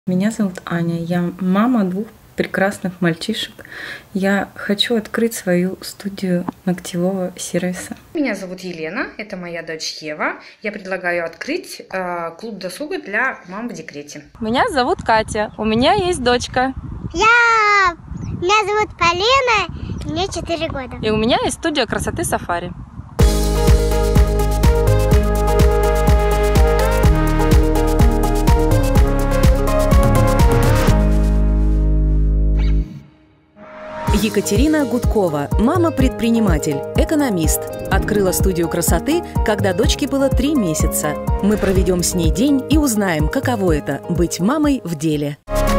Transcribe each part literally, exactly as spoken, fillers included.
Меня зовут Аня, я мама двух прекрасных мальчишек. Я хочу открыть свою студию ногтевого сервиса. Меня зовут Елена, это моя дочь Ева. Я предлагаю открыть э, клуб досуга для мам в декрете. Меня зовут Катя, у меня есть дочка. Я... Меня зовут Полина, мне четыре года. И у меня есть студия красоты Сафари. Екатерина Гудкова, мама-предприниматель, экономист. Открыла студию красоты, когда дочке было три месяца. Мы проведем с ней день и узнаем, каково это – быть мамой в деле.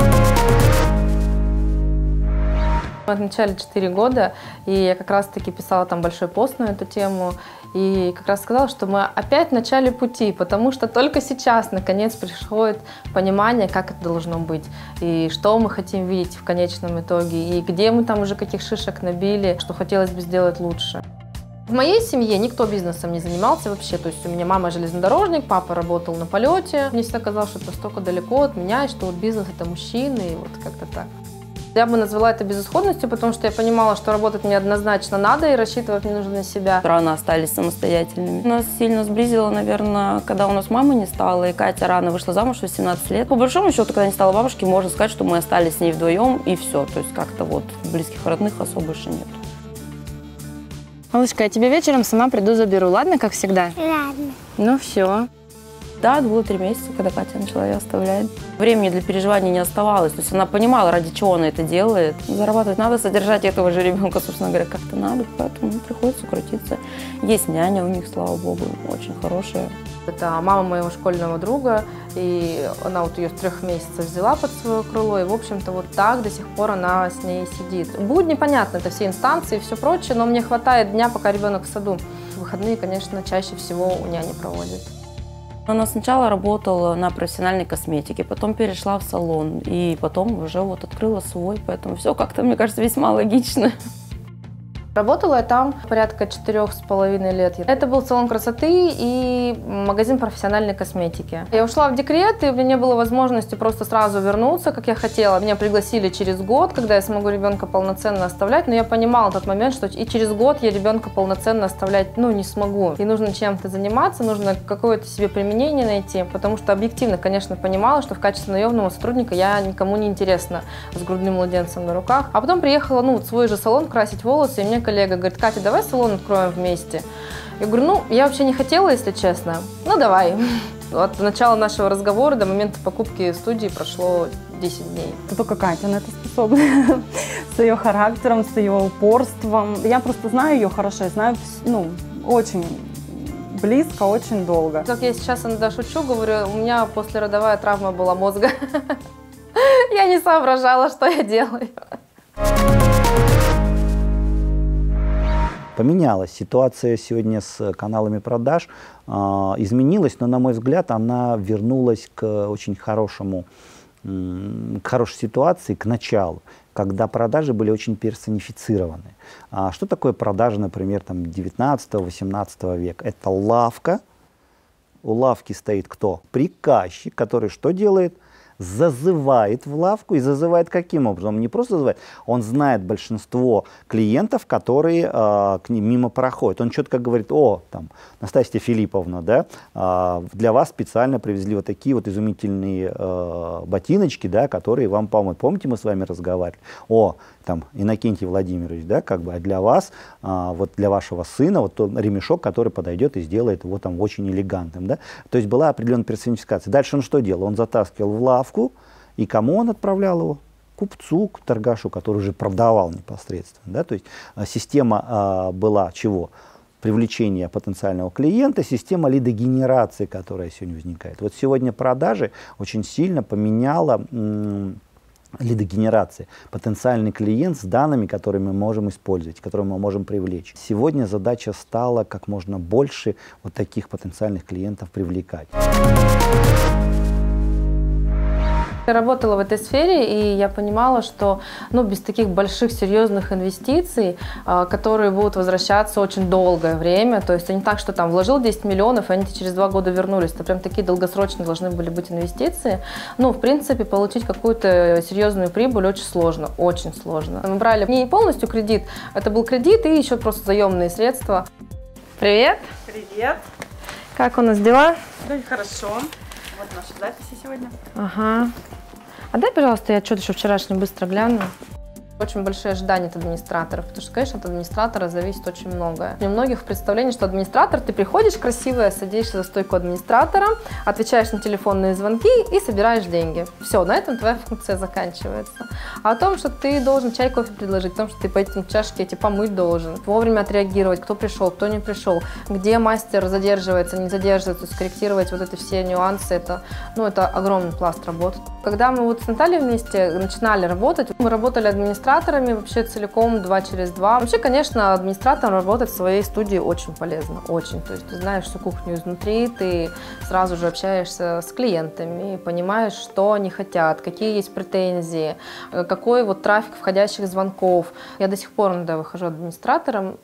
Мы отмечали четыре года, и я как раз-таки писала там большой пост на эту тему, и как раз сказала, что мы опять в начале пути, потому что только сейчас, наконец, приходит понимание, как это должно быть, и что мы хотим видеть в конечном итоге, и где мы там уже каких шишек набили, что хотелось бы сделать лучше. В моей семье никто бизнесом не занимался вообще, то есть у меня мама железнодорожник, папа работал на полете. Мне всегда казалось, что это настолько далеко от меня, и что вот бизнес – это мужчины, и вот как-то так. Я бы назвала это безысходностью, потому что я понимала, что работать мне однозначно надо и рассчитывать мне нужно на себя. Рано остались самостоятельными. Нас сильно сблизило, наверное, когда у нас мамы не стало, и Катя рано вышла замуж в восемнадцать лет. По большому счету, когда не стала бабушки, можно сказать, что мы остались с ней вдвоем, и все. То есть как-то вот близких родных особо больше нет. Малышка, я тебе вечером сама приду заберу, ладно, как всегда? Ладно. Ну все. Да, было три месяца, когда Катя начала ее оставлять. Времени для переживаний не оставалось. То есть она понимала, ради чего она это делает. Зарабатывать надо, содержать этого же ребенка, собственно говоря, как-то надо. Поэтому приходится крутиться. Есть няня у них, слава богу, очень хорошая. Это мама моего школьного друга, и она вот ее с трех месяцев взяла под свое крыло, и, в общем-то, вот так до сих пор она с ней сидит. Будни, понятно, это все инстанции и все прочее, но мне хватает дня, пока ребенок в саду. Выходные, конечно, чаще всего у няни проводят. Она сначала работала на профессиональной косметике, потом перешла в салон, и потом уже вот открыла свой, поэтому все как-то, мне кажется, весьма логично. Работала я там порядка четырех с половиной лет. Это был салон красоты и магазин профессиональной косметики. Я ушла в декрет, и у меня не было возможности просто сразу вернуться, как я хотела. Меня пригласили через год, когда я смогу ребенка полноценно оставлять, но я понимала в тот момент, что и через год я ребенка полноценно оставлять ну, не смогу. И нужно чем-то заниматься, нужно какое-то себе применение найти, потому что объективно, конечно, понимала, что в качестве наемного сотрудника я никому не интересна с грудным младенцем на руках. А потом приехала ну, в свой же салон красить волосы, и мне коллега говорит: Катя, давай салон откроем вместе. Я говорю, ну, я вообще не хотела, если честно. Ну, давай. От начала нашего разговора до момента покупки студии прошло десять дней. Только Катя на это способна. С ее характером, с ее упорством. Я просто знаю ее хорошо, знаю, ну, очень близко, очень долго. Как я сейчас иногда шучу, говорю, у меня послеродовая травма была мозга. Я не соображала, что я делаю. Поменялась ситуация сегодня с каналами продаж, э, изменилась, но, на мой взгляд, она вернулась к очень хорошему, э, к хорошей ситуации, к началу, когда продажи были очень персонифицированы. А что такое продажи, например, там, девятнадцатого-восемнадцатого века? Это лавка. У лавки стоит кто? Приказчик, который что делает? Зазывает в лавку. И зазывает каким образом? Он не просто зазывает, он знает большинство клиентов, которые э, к ним мимо проходят. Он четко говорит: о, там, Настасья Филипповна, да, э, для вас специально привезли вот такие вот изумительные э, ботиночки, да, которые вам помогут. Помните, мы с вами разговаривали? О, там, Иннокентий Владимирович, да, как бы, а для вас, э, вот для вашего сына, вот тот ремешок, который подойдет и сделает его там очень элегантным, да. То есть была определенная персонификация. Дальше он что делал? Он затаскивал в лавку. И кому он отправлял его? Купцу, к торгашу, который уже продавал непосредственно. Да? То есть а, система а, была чего? Привлечение потенциального клиента, система лидогенерации, которая сегодня возникает. Вот сегодня продажи очень сильно поменяла м, лидогенерация. Потенциальный клиент с данными, которые мы можем использовать, которые мы можем привлечь. Сегодня задача стала как можно больше вот таких потенциальных клиентов привлекать. Я работала в этой сфере, и я понимала, что ну, без таких больших серьезных инвестиций, которые будут возвращаться очень долгое время, то есть не так, что там вложил десять миллионов, и они через два года вернулись, это прям такие долгосрочные должны были быть инвестиции. Ну, в принципе, получить какую-то серьезную прибыль очень сложно, очень сложно. Мы брали не полностью кредит, это был кредит и еще просто заемные средства. Привет! Привет! Как у нас дела? Очень хорошо. Вот наши записи сегодня. Ага. А дай, пожалуйста, я отчет еще вчерашний быстро гляну. Очень большие ожидания от администраторов, потому что, конечно, от администратора зависит очень многое. У многих в представлении, что администратор, ты приходишь красивая, садишься за стойку администратора, отвечаешь на телефонные звонки и собираешь деньги. Все, на этом твоя функция заканчивается. А о том, что ты должен чай, кофе предложить, о том, что ты по этим чашке эти помыть должен, вовремя отреагировать, кто пришел, кто не пришел, где мастер задерживается, не задерживается, скорректировать вот эти все нюансы, это, ну, это огромный пласт работы. Когда мы вот с Натальей вместе начинали работать, мы работали администраторами вообще целиком два через два. Вообще, конечно, администратором работать в своей студии очень полезно, очень. То есть ты знаешь всю кухню изнутри, ты сразу же общаешься с клиентами, понимаешь, что они хотят, какие есть претензии, какой вот трафик входящих звонков. Я до сих пор иногда выхожу администратором.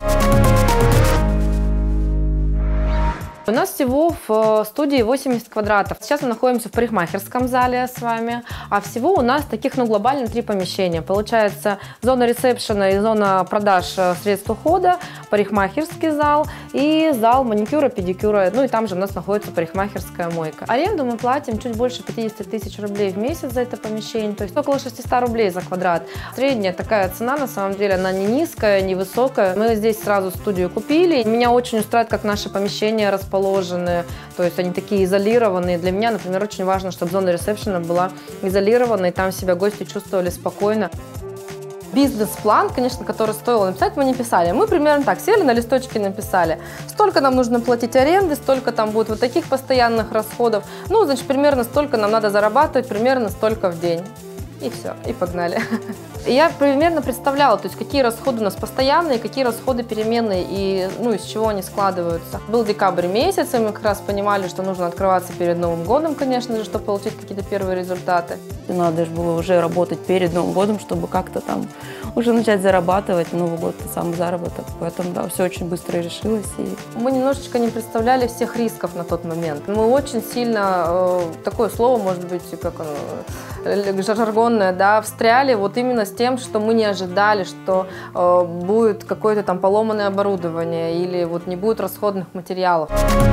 У нас всего в студии восемьдесят квадратов. Сейчас мы находимся в парикмахерском зале с вами, а всего у нас таких, ну, глобально три помещения. Получается, зона ресепшена и зона продаж средств ухода, парикмахерский зал и зал маникюра, педикюра. Ну и там же у нас находится парикмахерская мойка. Аренду мы платим чуть больше пятьдесят тысяч рублей в месяц за это помещение, то есть около шестисот рублей за квадрат. Средняя такая цена, на самом деле, она не низкая, не высокая. Мы здесь сразу студию купили. Меня очень устраивает, как наши помещения расположены. То есть они такие изолированные. Для меня, например, очень важно, чтобы зона ресепшена была изолирована, и там себя гости чувствовали спокойно. Бизнес-план, конечно, который стоило написать, мы не писали. Мы примерно так сели, на листочке написали. Столько нам нужно платить аренды, столько там будет вот таких постоянных расходов. Ну, значит, примерно столько нам надо зарабатывать, примерно столько в день. И все, и погнали. Я примерно представляла, то есть какие расходы у нас постоянные, какие расходы переменные и ну, из чего они складываются. Был декабрь месяц, и мы как раз понимали, что нужно открываться перед Новым годом, конечно же, чтобы получить какие-то первые результаты. Надо же было уже работать перед Новым годом, чтобы как-то там уже начать зарабатывать. Новый год – это самый заработок, поэтому да, все очень быстро решилось. И... Мы немножечко не представляли всех рисков на тот момент. Мы очень сильно, э, такое слово, может быть, как оно, жаргонное, да, встряли вот именно с тем, что мы не ожидали, что э, будет какое-то там поломанное оборудование или вот не будет расходных материалов.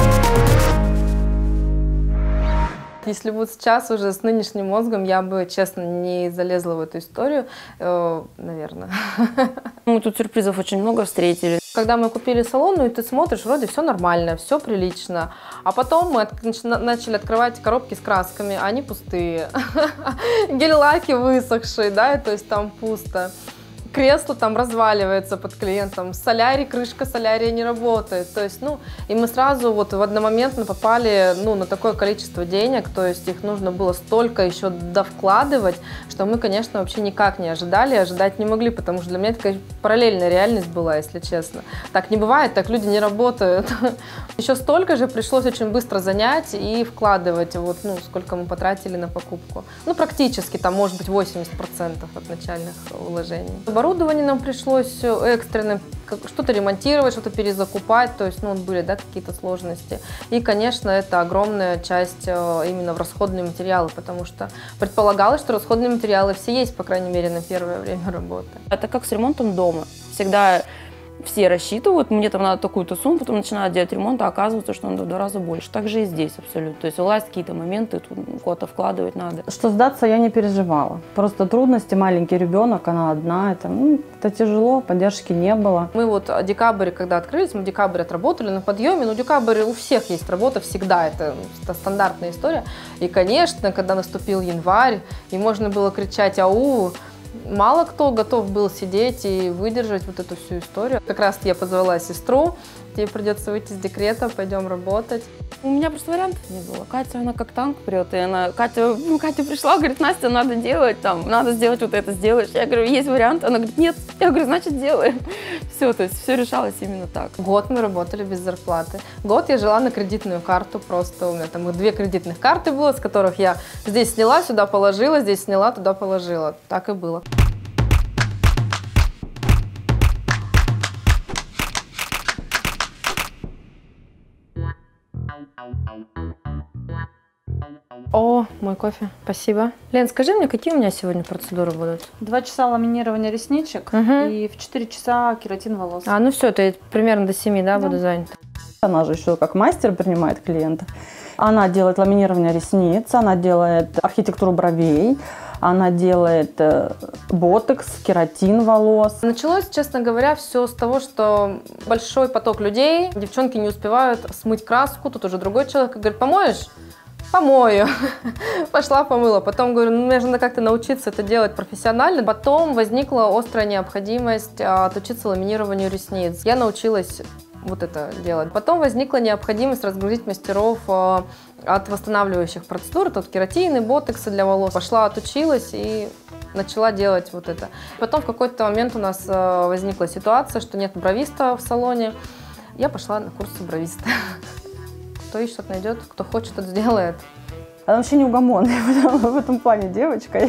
Если вот сейчас уже с нынешним мозгом я бы, честно, не залезла в эту историю, э, наверное. Мы тут сюрпризов очень много встретили. Когда мы купили салон, ну и ты смотришь, вроде все нормально, все прилично. А потом мы начали открывать коробки с красками, они пустые. Гель-лаки высохшие, да, то есть там пусто. Кресло там разваливается под клиентом, солярий, крышка солярия не работает. То есть, ну, и мы сразу вот в одномоментно попали, ну, на такое количество денег, то есть их нужно было столько еще довкладывать, что мы, конечно, вообще никак не ожидали, ожидать не могли, потому что для меня это такая параллельная реальность была, если честно. Так не бывает, так люди не работают. Еще столько же пришлось очень быстро занять и вкладывать, вот, ну, сколько мы потратили на покупку. Ну, практически, там, может быть, восемьдесят процентов от начальных вложений. Оборудование нам пришлось экстренно что-то ремонтировать, что-то перезакупать, то есть, ну, были, да, какие-то сложности. И, конечно, это огромная часть именно в расходные материалы, потому что предполагалось, что расходные материалы все есть, по крайней мере, на первое время работы. Это как с ремонтом дома. Всегда все рассчитывают, мне там надо такую-то сумму, потом начинают делать ремонт, а оказывается, что надо в два раза больше. Так же и здесь абсолютно. То есть власть какие-то моменты, тут куда-то вкладывать надо. Что сдаться я не переживала. Просто трудности, маленький ребенок, она одна, это, ну, это тяжело, поддержки не было. Мы вот в декабре, когда открылись, мы в декабре отработали на подъеме, но в декабре у всех есть работа всегда, это, это стандартная история. И, конечно, когда наступил январь, и можно было кричать «Ау!», мало кто готов был сидеть и выдержать вот эту всю историю. Как раз я позвала сестру, тебе придется выйти из декрета, пойдем работать. У меня просто вариантов не было. Катя, она как танк прет, и она, Катя, ну, Катя пришла, говорит, Настя, надо делать, там, надо сделать вот это, сделаешь. Я говорю, есть вариант? Она говорит, нет. Я говорю, значит, делаем. Все, то есть все решалось именно так. Год мы работали без зарплаты. Год я жила на кредитную карту просто. У меня там две кредитных карты было, с которых я здесь сняла, сюда положила, здесь сняла, туда положила. Так и было. О, мой кофе, спасибо. Лен, скажи мне, какие у меня сегодня процедуры будут? Два часа ламинирования ресничек Угу. и в четыре часа кератин волос. А, ну все, то я примерно до семи, да, Да. буду занята. Она же еще как мастер принимает клиентов. Она делает ламинирование ресниц, она делает архитектуру бровей, она делает э, ботокс, кератин волос. Началось, честно говоря, все с того, что большой поток людей, девчонки не успевают смыть краску, тут уже другой человек говорит, помоешь? Помою. Пошла помыла. Потом говорю, ну мне же надо как-то научиться это делать профессионально. Потом возникла острая необходимость отучиться ламинированию ресниц. Я научилась вот это делать. Потом возникла необходимость разгрузить мастеров от восстанавливающих процедур, тут кератины, ботоксы для волос. Пошла, отучилась и начала делать вот это. Потом в какой-то момент у нас возникла ситуация, что нет бровиста в салоне. Я пошла на курсы бровиста. Кто ищет, найдет, кто хочет, тот сделает. Она вообще неугомонная в этом плане девочка.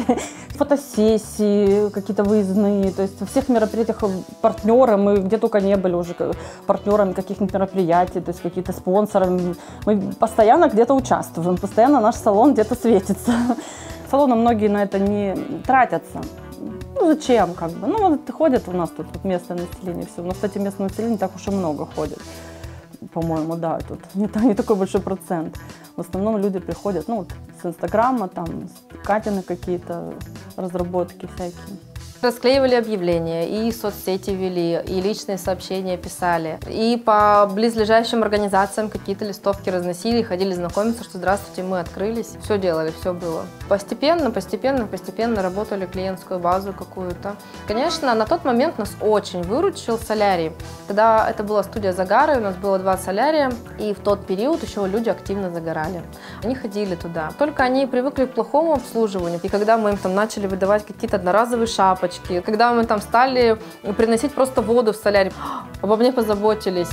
Фотосессии какие-то выездные, то есть во всех мероприятиях партнеры, мы где только не были уже партнерами каких-нибудь мероприятий, то есть какие-то спонсоры. Мы постоянно где-то участвуем, постоянно наш салон где-то светится. Салоны многие на это не тратятся. Ну зачем, как бы? Ну вот ходят у нас тут, тут местное население, все. Но, кстати, местное население не так уж и много ходит. По-моему, да, тут не, не такой большой процент. В основном люди приходят, ну, вот, с Инстаграма, там, с Катины какие-то разработки всякие. Расклеивали объявления, и соцсети вели, и личные сообщения писали, и по близлежащим организациям какие-то листовки разносили, ходили знакомиться, что здравствуйте, мы открылись. Все делали, все было. Постепенно, постепенно, постепенно работали клиентскую базу какую-то. Конечно, на тот момент нас очень выручил солярий. Тогда это была студия загара, у нас было два солярия, и в тот период еще люди активно загорали. Они ходили туда. Только они привыкли к плохому обслуживанию, и когда мы им там начали выдавать какие-то одноразовые шапочки, когда мы там стали приносить просто воду в солярий, обо мне позаботились.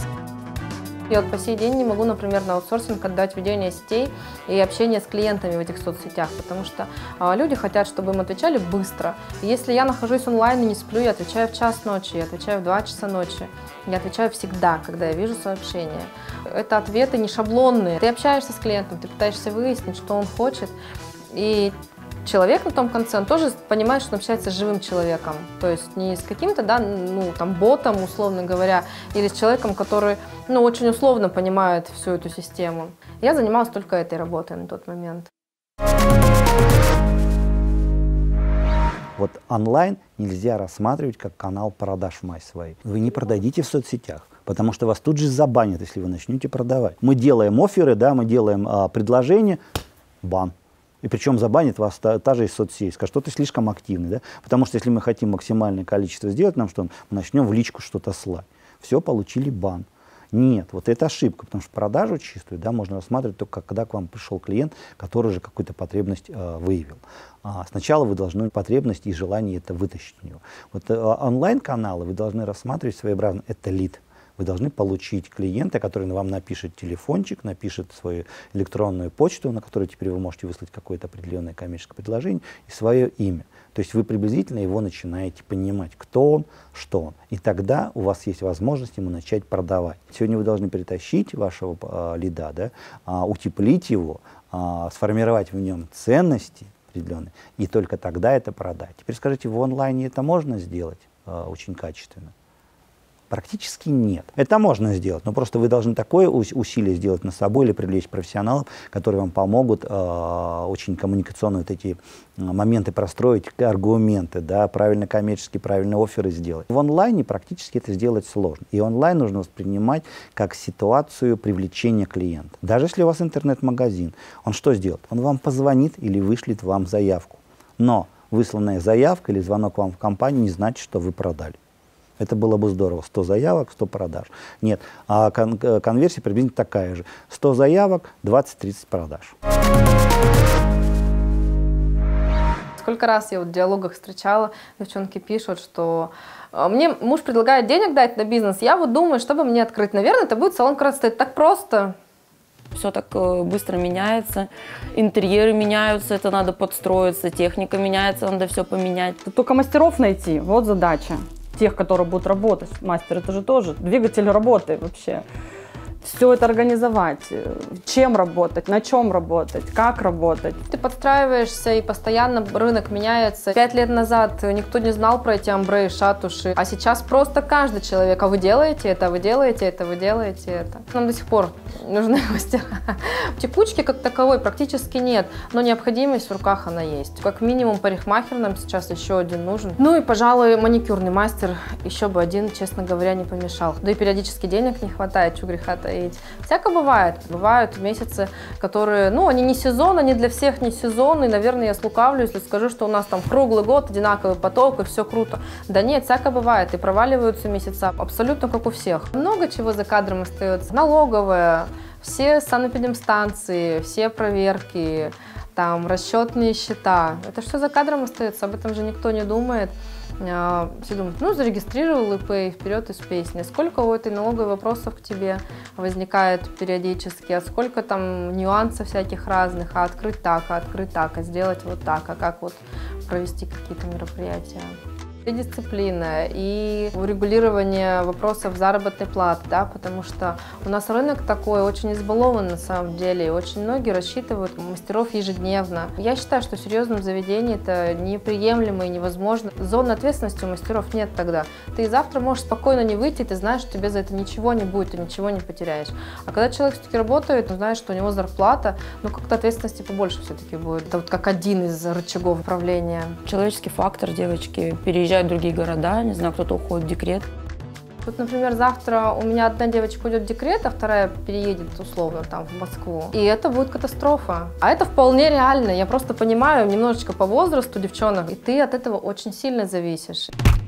Я вот по сей день не могу, например, на аутсорсинг отдать ведение сетей и общение с клиентами в этих соцсетях, потому что а, люди хотят, чтобы им отвечали быстро. И если я нахожусь онлайн и не сплю, я отвечаю в час ночи, я отвечаю в два часа ночи. Я отвечаю всегда, когда я вижу сообщение. Это ответы не шаблонные. Ты общаешься с клиентом, ты пытаешься выяснить, что он хочет. И человек на том конце, он тоже понимает, что он общается с живым человеком. То есть не с каким-то, да, ну, там, ботом, условно говоря, или с человеком, который, ну, очень условно понимает всю эту систему. Я занималась только этой работой на тот момент. Вот онлайн нельзя рассматривать как канал продаж в MySway. Вы не продадите в соцсетях, потому что вас тут же забанят, если вы начнете продавать. Мы делаем офферы, да, мы делаем а, предложения, бан. И причем забанит вас та, та же из соцсетей, скажет, что ты слишком активный. Да? Потому что если мы хотим максимальное количество сделать, нам что, мы начнем в личку что-то слать. Все, получили бан. Нет, вот это ошибка, потому что продажу чистую, да, можно рассматривать только когда к вам пришел клиент, который уже какую-то потребность э, выявил. А сначала вы должны потребность и желание это вытащить у него. Вот э, онлайн-каналы вы должны рассматривать своеобразно, это лид. Вы должны получить клиента, который вам напишет телефончик, напишет свою электронную почту, на которую теперь вы можете выслать какое-то определенное коммерческое предложение, и свое имя. То есть вы приблизительно его начинаете понимать, кто он, что он. И тогда у вас есть возможность ему начать продавать. Сегодня вы должны перетащить вашего э, лида, да, э, утеплить его, э, сформировать в нем ценности определенные, и только тогда это продать. Теперь скажите, в онлайне это можно сделать э, очень качественно? Практически нет. Это можно сделать, но просто вы должны такое усилие сделать над собой или привлечь профессионалов, которые вам помогут э, очень коммуникационно вот эти моменты простроить, аргументы, да, правильно коммерческие, правильно офферы сделать. В онлайне практически это сделать сложно. И онлайн нужно воспринимать как ситуацию привлечения клиента. Даже если у вас интернет-магазин, он что сделает? Он вам позвонит или вышлет вам заявку. Но высланная заявка или звонок вам в компанию не значит, что вы продали. Это было бы здорово. сто заявок, сто продаж. Нет, а кон конверсия приблизительно такая же. сто заявок, двадцать-тридцать продаж. Сколько раз я вот в диалогах встречала, девчонки пишут, что мне муж предлагает денег дать на бизнес, я вот думаю, чтобы мне открыть. Наверное, это будет салон красоты. Это так просто. Все так быстро меняется, интерьеры меняются, это надо подстроиться, техника меняется, надо все поменять. Только мастеров найти, вот задача. Тех, которые будут работать. Мастер, это же тоже двигатель работы вообще. Все это организовать, чем работать, на чем работать, как работать. Ты подстраиваешься, и постоянно рынок меняется. Пять лет назад никто не знал про эти амбре и шатуши, а сейчас просто каждый человек. А вы делаете это, вы делаете это, вы делаете это. Нам до сих пор нужны мастера. Текучки как таковой практически нет, но необходимость в руках она есть. Как минимум парикмахер нам сейчас еще один нужен. Ну и, пожалуй, маникюрный мастер еще бы один, честно говоря, не помешал. Да и периодически денег не хватает, чего греха таить. Всяко бывает. Бывают месяцы, которые, ну, они не сезон, они для всех не сезон, и, наверное, я слукавлю, если скажу, что у нас там круглый год, одинаковый поток, и все круто. Да нет, всяко бывает, и проваливаются месяца, абсолютно как у всех. Много чего за кадром остается. Налоговая, все санэпидемстанции, все проверки, там, расчетные счета. Это все за кадром остается, об этом же никто не думает. Все думают, ну, зарегистрировал ИП, и вперед из песни. Сколько у этой налоговой вопросов к тебе возникает периодически, а сколько там нюансов всяких разных, а открыть так, а открыть так, а сделать вот так, а как вот провести какие-то мероприятия. И дисциплина, и урегулирование вопросов заработной платы, да, потому что у нас рынок такой очень избалован на самом деле, и очень многие рассчитывают мастеров ежедневно. Я считаю, что в серьезном заведении это неприемлемо и невозможно. Зоны ответственности у мастеров нет тогда. Ты и завтра можешь спокойно не выйти, ты знаешь, что тебе за это ничего не будет, ты ничего не потеряешь. А когда человек все-таки работает, он знает, что у него зарплата, ну как-то ответственности побольше все-таки будет. Это вот как один из рычагов управления. Человеческий фактор, девочки, переезжают в другие города, не знаю, кто-то уходит в декрет. Вот, например, завтра у меня одна девочка уйдет в декрет, а вторая переедет условно там в Москву. И это будет катастрофа. А это вполне реально. Я просто понимаю немножечко по возрасту девчонок, и ты от этого очень сильно зависишь.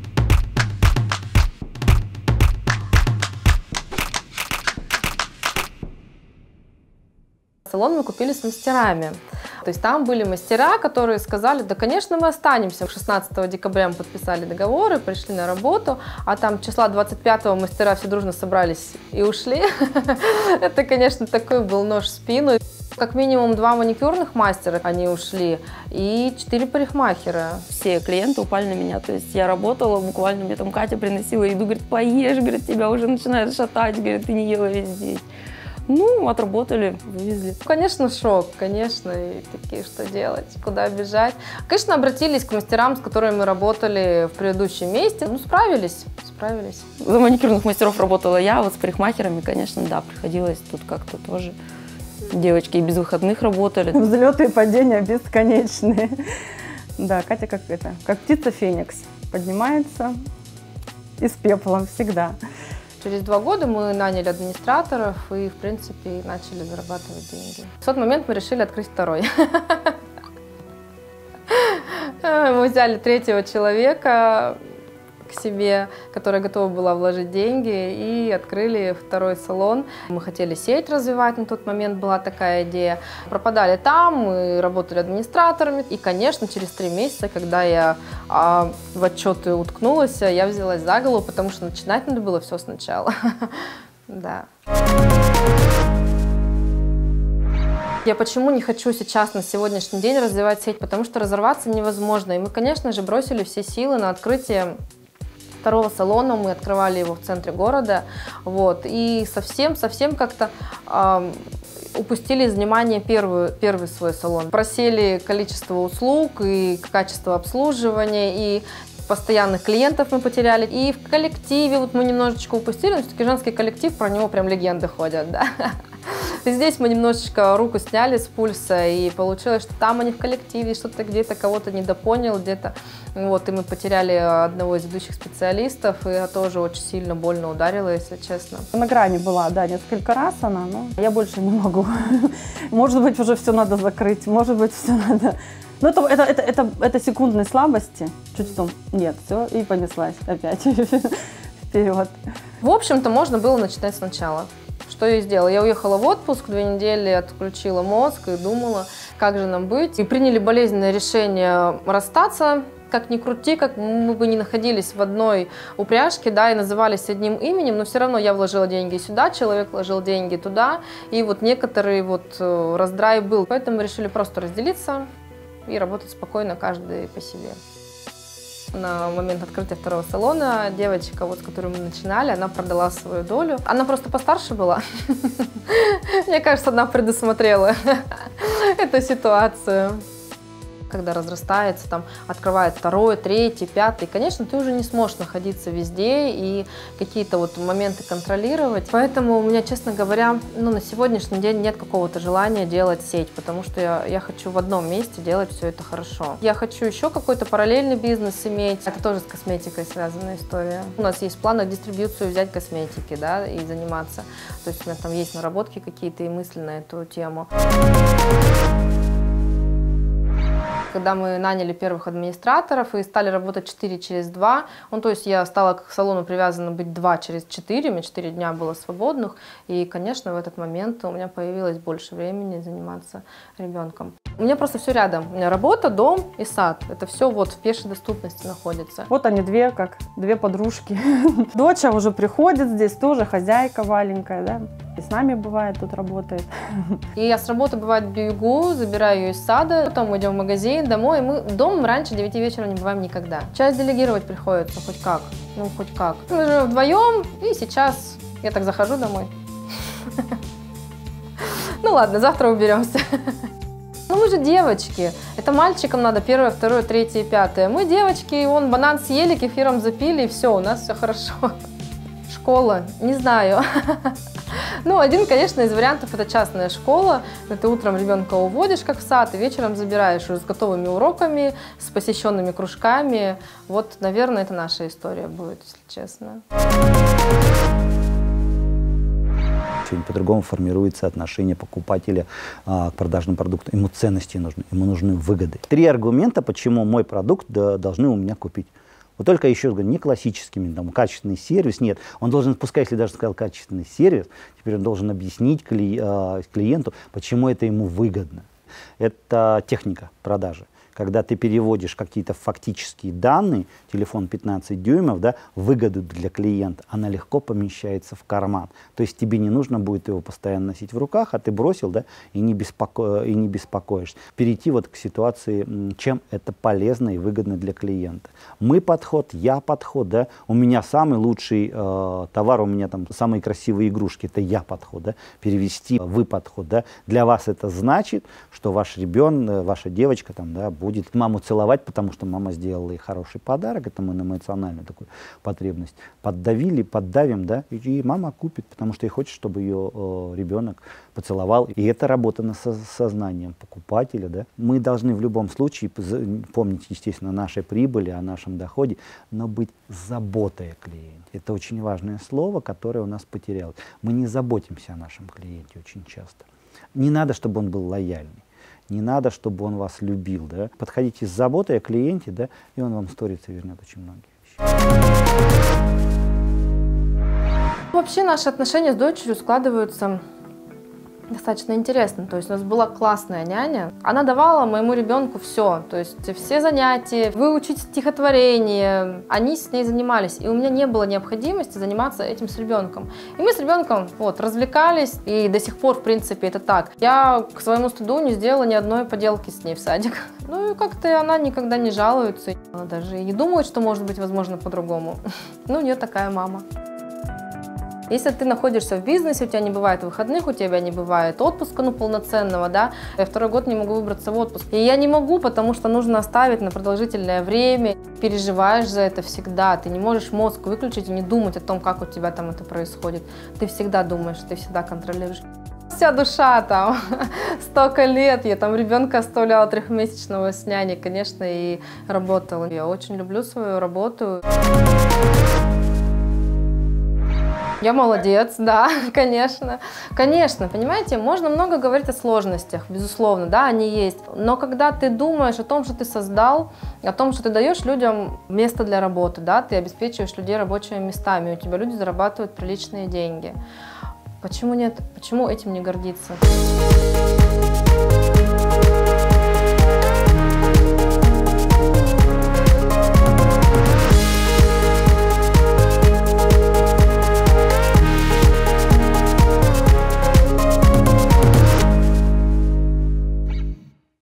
Салон мы купили с мастерами. То есть там были мастера, которые сказали, да, конечно, мы останемся. шестнадцатого декабря мы подписали договоры, пришли на работу, а там числа двадцать пятого мастера все дружно собрались и ушли. Это, конечно, такой был нож в спину. Как минимум два маникюрных мастера, они ушли, и четыре парикмахера. Все клиенты упали на меня, то есть я работала, буквально мне там Катя приносила еду, говорит, поешь, говорит, тебя уже начинает шатать, говорит, ты не ела весь день. Ну, отработали, вывезли. Конечно, шок, конечно, и такие, что делать, куда бежать. Конечно, обратились к мастерам, с которыми мы работали в предыдущем месте, ну, справились, справились. За маникюрных мастеров работала я, вот с парикмахерами, конечно, да, приходилось тут как-то тоже. Девочки и без выходных работали. Взлеты и падения бесконечные. Да, Катя как это, как птица Феникс, поднимается из пепла всегда. Через два года мы наняли администраторов и, в принципе, начали зарабатывать деньги. В тот момент мы решили открыть второй. Мы взяли третьего человека к себе, которая готова была вложить деньги, и открыли второй салон. Мы хотели сеть развивать, на тот момент была такая идея. Пропадали там, мы работали администраторами. И, конечно, через три месяца, когда я а, в отчеты уткнулась, я взялась за голову, потому что начинать надо было все сначала. Да. Я почему не хочу сейчас, на сегодняшний день, развивать сеть? Потому что разорваться невозможно. И мы, конечно же, бросили все силы на открытие второго салона, мы открывали его в центре города, вот, и совсем-совсем как-то э, упустили из внимания первый, первый свой салон. Просели количество услуг и качество обслуживания, и постоянных клиентов мы потеряли, и в коллективе вот мы немножечко упустили, но все-таки женский коллектив, про него прям легенды ходят, да. Здесь мы немножечко руку сняли с пульса, и получилось, что там они в коллективе, что-то где-то кого-то недопонял, где-то, вот, и мы потеряли одного из ведущих специалистов, и это тоже очень сильно больно ударило, если честно. На грани была, да, несколько раз она, но я больше не могу. Может быть, уже все надо закрыть, может быть, все надо... Ну, это, это, это, это, это секундные слабости, чуть что, нет, все, и понеслась опять. вперед. В общем-то, можно было начинать сначала. Что я сделала? Я уехала в отпуск, две недели отключила мозг и думала, как же нам быть. И приняли болезненное решение расстаться. Как ни крути, как мы бы не находились в одной упряжке, да, и назывались одним именем, но все равно я вложила деньги сюда, человек вложил деньги туда, и вот некоторый вот раздрай был. Поэтому мы решили просто разделиться и работать спокойно, каждый по себе. На момент открытия второго салона девочка, вот, с которой мы начинали, она продала свою долю. Она просто постарше была. Мне кажется, она предусмотрела эту ситуацию. Когда разрастается, там, открывает второй, третий, пятый, конечно, ты уже не сможешь находиться везде и какие-то вот моменты контролировать. Поэтому у меня, честно говоря, ну, на сегодняшний день нет какого-то желания делать сеть, потому что я, я хочу в одном месте делать все это хорошо. Я хочу еще какой-то параллельный бизнес иметь. Это тоже с косметикой связанная история. У нас есть в планах дистрибьюцию взять косметики, да, и заниматься. То есть у меня там есть наработки какие-то и мысли на эту тему. Когда мы наняли первых администраторов и стали работать четыре через два, ну, то есть я стала к салону привязана быть два через четыре, у меня четыре дня было свободных, и, конечно, в этот момент у меня появилось больше времени заниматься ребенком. У меня просто все рядом, у меня работа, дом и сад, это все вот в пешей доступности находится. Вот они две, как две подружки. Доча уже приходит здесь, тоже хозяйка маленькая, да, и с нами бывает тут работает. И я с работы, бывает, бегу, забираю ее из сада, потом мы идем в магазин, домой. Мы дома раньше девяти вечера не бываем никогда. Часть делегировать приходится, хоть как, ну хоть как. Мы живем вдвоем, и сейчас я так захожу домой. Ну ладно, завтра уберемся. Ну мы же девочки, это мальчикам надо первое, второе, третье, пятое. Мы девочки, вон банан съели, кефиром запили, и все, у нас все хорошо. Школа, не знаю. Ну, один, конечно, из вариантов — это частная школа. Ты утром ребенка уводишь, как в сад, и вечером забираешь уже с готовыми уроками, с посещенными кружками. Вот, наверное, это наша история будет, если честно. Сегодня по-другому формируется отношение покупателя а, к продажным продуктам. Ему ценности нужны, ему нужны выгоды. Три аргумента, почему мой продукт да, должны у меня купить. Вот только еще говорю, не классическими, там, качественный сервис, нет. Он должен, пускай, если даже сказал качественный сервис, теперь он должен объяснить кли, э, клиенту, почему это ему выгодно. Это техника продажи. Когда ты переводишь какие-то фактические данные, телефон пятнадцать дюймов, да, выгоду для клиента, она легко помещается в карман. То есть тебе не нужно будет его постоянно носить в руках, а ты бросил, да, и не, беспоко... и не беспокоишься. Перейти вот к ситуации, чем это полезно и выгодно для клиента. Мы подход, я подход, да, у меня самый лучший э, товар, у меня там самые красивые игрушки, это я подход, да, перевести вы подход, да. Для вас это значит, что ваш ребенок, ваша девочка там, да, будет маму целовать, потому что мама сделала ей хороший подарок, это мы на эмоциональную такую потребность поддавили, поддавим, да, и, и мама купит, потому что ей хочет, чтобы ее э, ребенок поцеловал. И это работа над со сознанием покупателя, да. Мы должны в любом случае помнить, естественно, о нашей прибыли, о нашем доходе, но быть заботой о клиенте. Это очень важное слово, которое у нас потерялось. Мы не заботимся о нашем клиенте очень часто. Не надо, чтобы он был лояльный. Не надо, чтобы он вас любил, да. Подходите с заботой о клиенте, да, и он вам сторится вернет очень многие вещи. Вообще наши отношения с дочерью складываются достаточно интересно. То есть у нас была классная няня. Она давала моему ребенку все. То есть все занятия, выучить стихотворение. Они с ней занимались. И у меня не было необходимости заниматься этим с ребенком. И мы с ребенком вот, развлекались. И до сих пор, в принципе, это так. Я к своему стыду не сделала ни одной поделки с ней в садик. Ну и как-то она никогда не жалуется. Она даже и не думает, что может быть возможно по-другому. Ну, у нее такая мама. Если ты находишься в бизнесе, у тебя не бывает выходных, у тебя не бывает отпуска, ну, полноценного, да, я второй год не могу выбраться в отпуск. И я не могу, потому что нужно оставить на продолжительное время. Переживаешь за это всегда, ты не можешь мозг выключить и не думать о том, как у тебя там это происходит. Ты всегда думаешь, ты всегда контролируешь. Вся душа там, столько лет, я там ребенка оставляла трехмесячного с няней, конечно, и работала. Я очень люблю свою работу. Я молодец, да, конечно. Конечно, понимаете, можно много говорить о сложностях, безусловно, да, они есть. Но когда ты думаешь о том, что ты создал, о том, что ты даешь людям место для работы, да, ты обеспечиваешь людей рабочими местами, у тебя люди зарабатывают приличные деньги. Почему нет? Почему этим не гордиться?